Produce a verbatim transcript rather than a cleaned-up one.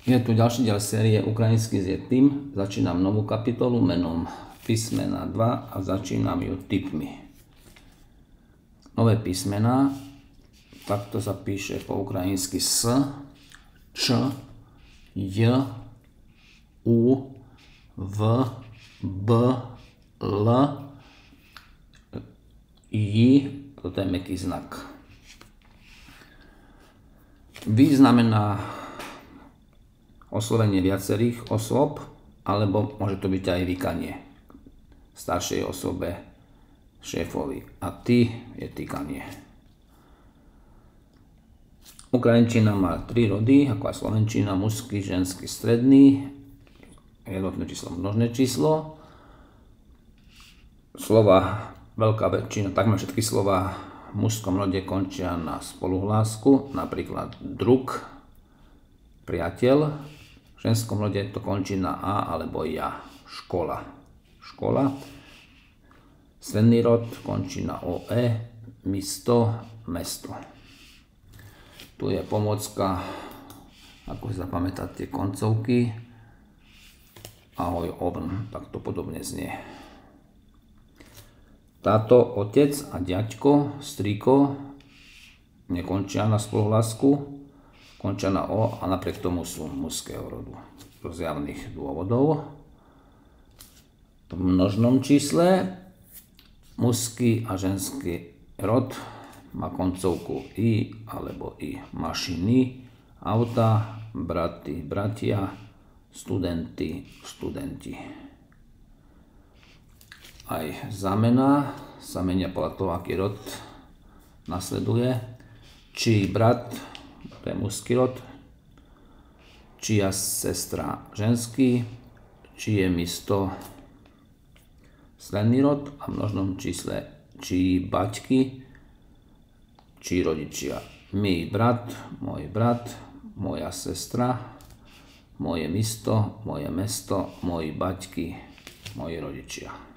Je tu ďalší diel série Ukrajinský s Yetim. Začínam novú kapitolu menom písmena dva a začínam ju tipmi. Nové písmená, takto sa píše po ukrajinsky S, Č, J, U, V, B, L, J, toto je mäkký znak. Vy znamená oslovenie viacerých osôb, alebo môže to byť aj vykanie staršej osobe, šéfovi. A ty je týkanie. Ukrajinčina má tri rody, ako aj slovenčina, mužský, ženský, stredný, jednotné číslo, množné číslo. Slova, veľká väčšina, takmer všetky slova v mužskom rode končia na spoluhlásku, napríklad drug, priateľ. V ženskom rode to končí na a alebo ja, škola. Škola. Stredný rod končí na oe, misto, mesto. Tu je pomôcka, ako si zapamätať tie koncovky. Ahoj, ovn, tak to podobne znie. Táto otec a ďaďko, strýko nekončia na spoluhlásku, končia na o a napriek tomu sú mužského rodu. Z zjavných dôvodov. V množnom čísle mužský a ženský rod má koncovku i alebo i. Mašiny, auta, braty, bratia, studenti, studenti. Aj zamena sa menia podľa toho, aký rod nasleduje. Či brat, to je mužský rod, čia sestra ženský, či je misto stredný rod a v množnom čísle či baťky, či rodičia. My brat, môj brat, moja sestra, moje misto, moje mesto, moji baťky, moji rodičia.